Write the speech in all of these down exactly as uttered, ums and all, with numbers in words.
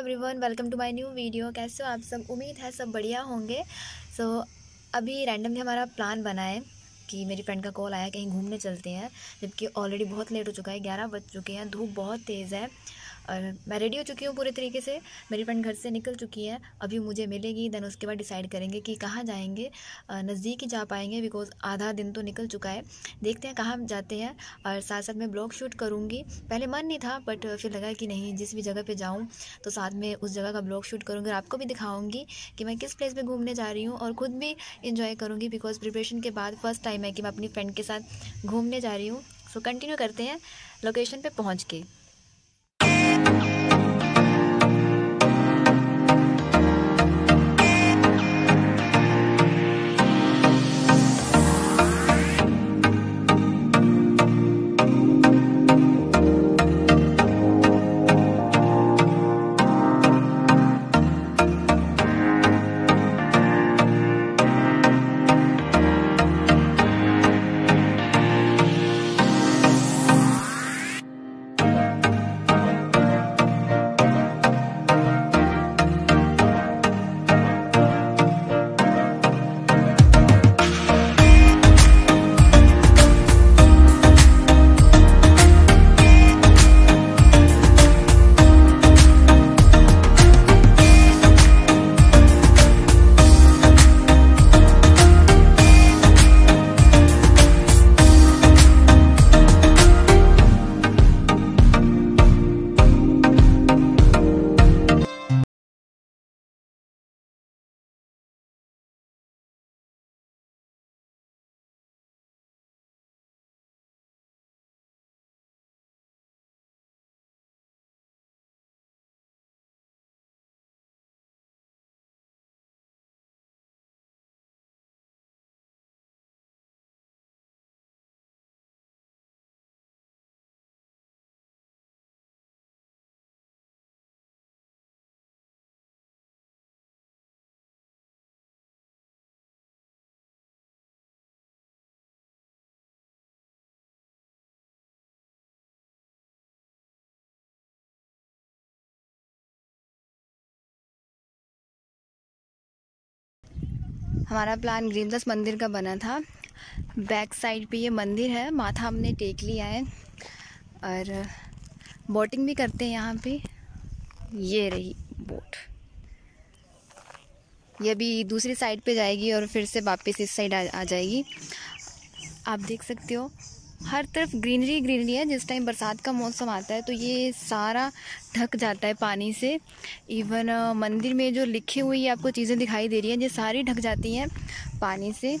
Everyone, welcome to my new video. कैसे हो आप सब? उम्मीद है सब बढ़िया होंगे। सो so, अभी रैंडमली हमारा प्लान बना है कि मेरी फ्रेंड का कॉल आया कहीं घूमने चलते हैं, जबकि ऑलरेडी बहुत लेट हो चुका है, ग्यारह बज चुके हैं, धूप बहुत तेज़ है और मैं रेडी हो चुकी हूँ पूरे तरीके से। मेरी फ्रेंड घर से निकल चुकी है, अभी मुझे मिलेगी, देन उसके बाद डिसाइड करेंगे कि कहाँ जाएंगे। नज़दीक ही जा पाएंगे बिकॉज़ आधा दिन तो निकल चुका है। देखते हैं कहाँ जाते हैं और साथ साथ मैं ब्लॉग शूट करूँगी। पहले मन नहीं था बट फिर लगा कि नहीं, जिस भी जगह पे जाऊँ तो साथ में उस जगह का ब्लॉग शूट करूँगी और आपको भी दिखाऊँगी कि मैं किस प्लेस पे घूमने जा रही हूँ और ख़ुद भी इंजॉय करूँगी बिकॉज़ प्रिपरेशन के बाद फर्स्ट टाइम है कि मैं अपनी फ्रेंड के साथ घूमने जा रही हूँ। सो कंटिन्यू करते हैं लोकेशन पे पहुँच के। हमारा प्लान ग्रीनदास मंदिर का बना था। बैक साइड पे ये मंदिर है, माथा हमने टेक लिया है और बोटिंग भी करते हैं यहाँ पे। ये रही बोट, ये अभी दूसरी साइड पे जाएगी और फिर से वापस इस साइड आ, आ जाएगी। आप देख सकते हो हर तरफ ग्रीनरी ग्रीनरी है। जिस टाइम बरसात का मौसम आता है तो ये सारा ढक जाता है पानी से। इवन मंदिर में जो लिखी हुई आपको चीज़ें दिखाई दे रही हैं, ये सारी ढक जाती हैं पानी से।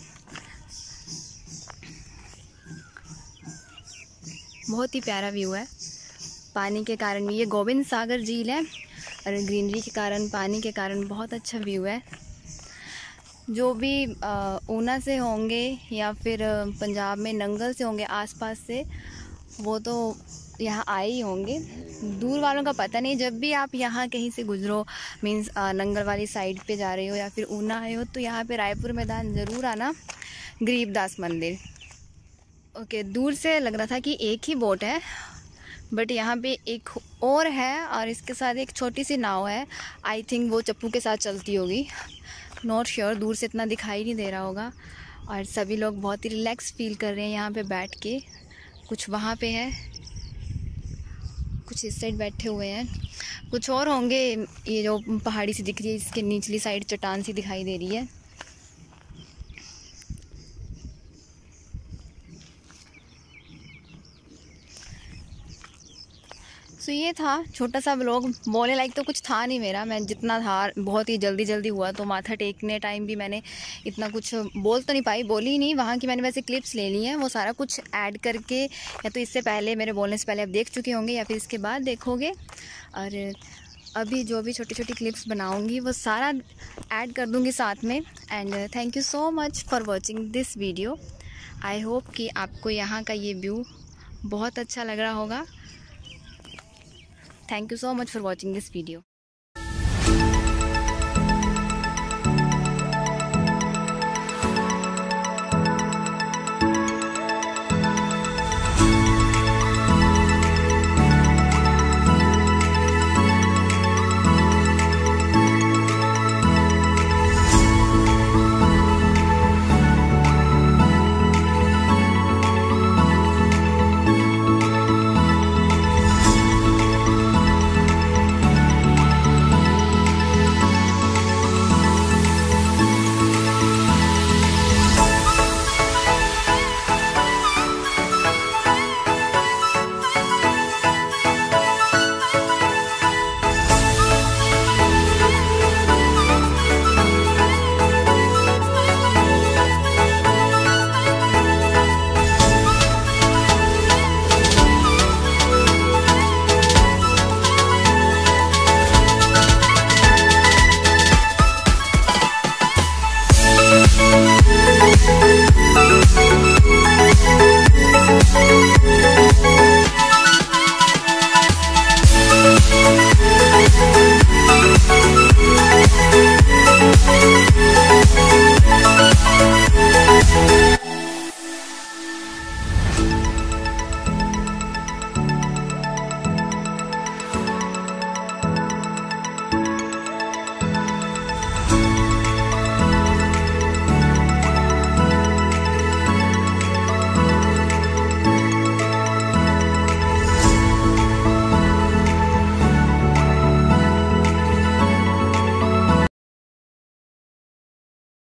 बहुत ही प्यारा व्यू है पानी के कारण। ये गोविंद सागर झील है और ग्रीनरी के कारण, पानी के कारण बहुत अच्छा व्यू है। जो भी ऊना से होंगे या फिर पंजाब में नंगल से होंगे आसपास से, वो तो यहाँ आए ही होंगे। दूर वालों का पता नहीं। जब भी आप यहाँ कहीं से गुजरो, मीन्स नंगल वाली साइड पे जा रहे हो या फिर ऊना आए हो, तो यहाँ पे रायपुर मैदान ज़रूर आना, गरीबदास मंदिर। ओके, दूर से लग रहा था कि एक ही बोट है बट यहाँ पे एक और है और इसके साथ एक छोटी सी नाव है। आई थिंक वो चप्पू के साथ चलती होगी, नॉट श्योर, दूर से इतना दिखाई नहीं दे रहा होगा। और सभी लोग बहुत ही रिलैक्स फील कर रहे हैं यहाँ पे बैठ के। कुछ वहाँ पे है, कुछ इस साइड बैठे हुए हैं, कुछ और होंगे। ये जो पहाड़ी सी दिख रही है, इसके निचली साइड चट्टान सी दिखाई दे रही है। सो ये था छोटा सा व्लॉग। बोलने लायक तो कुछ था नहीं मेरा, मैं जितना था बहुत ही जल्दी जल्दी हुआ। तो माथा टेकने टाइम भी मैंने इतना कुछ बोल तो नहीं पाई, बोली ही नहीं। वहाँ की मैंने वैसे क्लिप्स ले ली हैं, वो सारा कुछ ऐड करके, या तो इससे पहले मेरे बोलने से पहले आप देख चुके होंगे या फिर इसके बाद देखोगे। और अभी जो भी छोटी छोटी क्लिप्स बनाऊँगी वो सारा ऐड कर दूँगी साथ में। And thank you so much for watching this video. I hope कि आपको यहाँ का ये व्यू बहुत अच्छा लग रहा होगा। Thank you so much for watching this video.